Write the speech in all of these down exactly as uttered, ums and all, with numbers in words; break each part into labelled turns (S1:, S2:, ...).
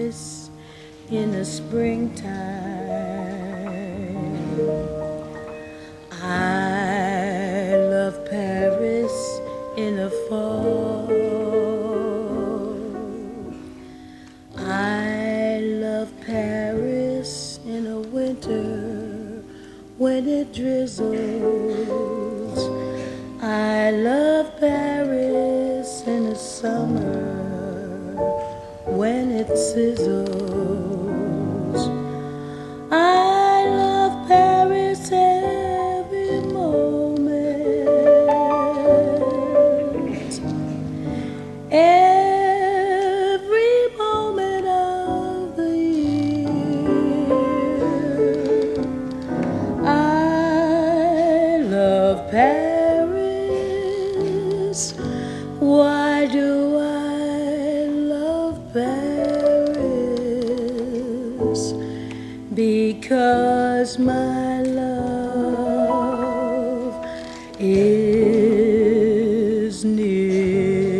S1: Paris in the springtime. I love Paris in the fall. I love Paris in the winter when it drizzles. I love Paris in the summer when it sizzles. I love Paris every moment, every moment of the year. I love Paris. Why do I love Paris? Because my love is near.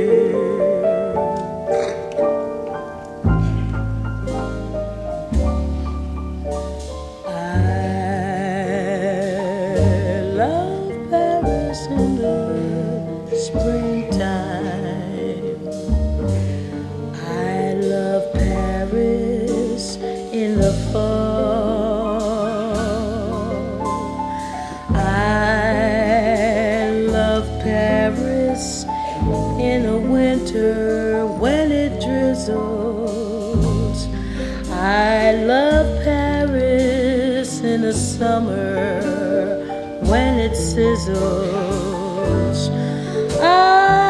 S1: I love Paris in the springtime. I love Paris in the fall. I love Paris in the winter when it drizzles. I love Paris in the summer when it sizzles. I